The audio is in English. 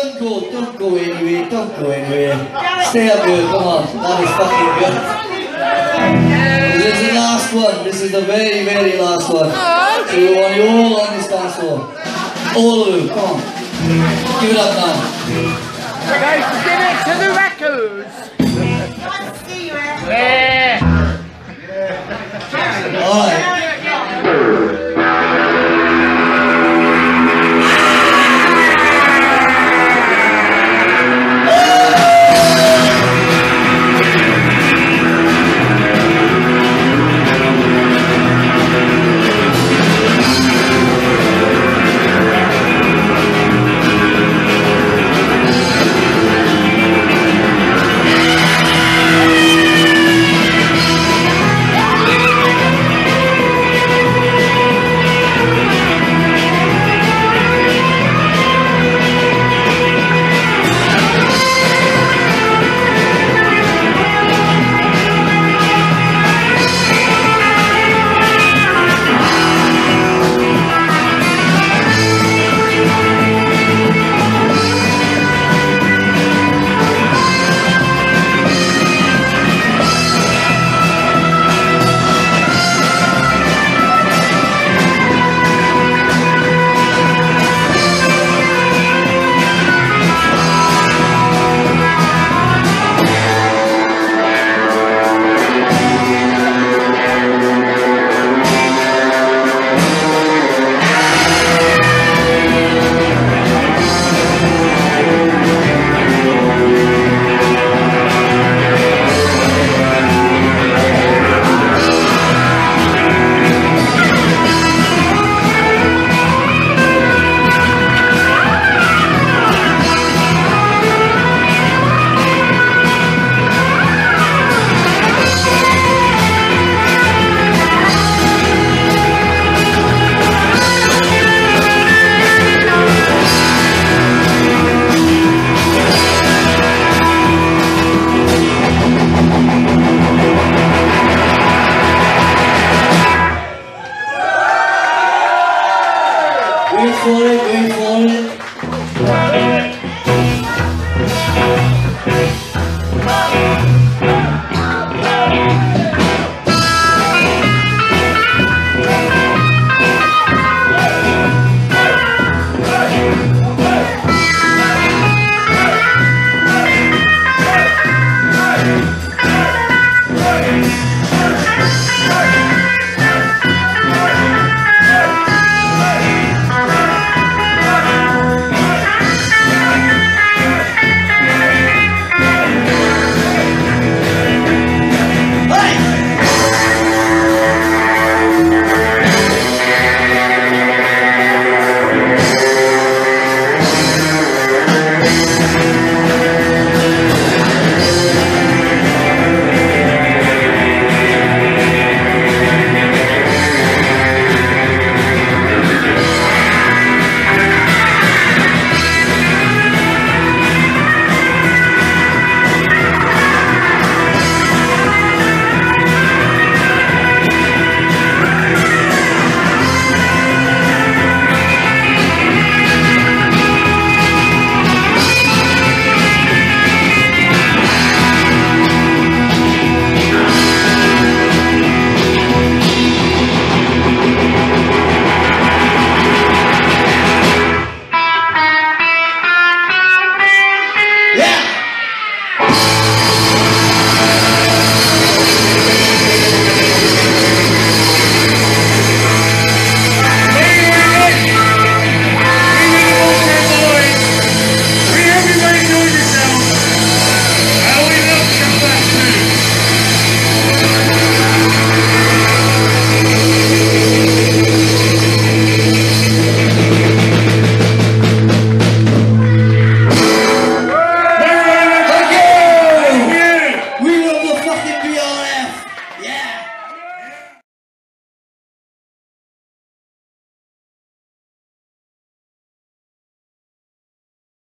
don't go anywhere, don't go anywhere. Stay up here, come on, that is fucking good. This is the last one, this is the very, very last one. So we want you all on this dance floor. All of you, come on. Give it up now. We're going to give it to the records.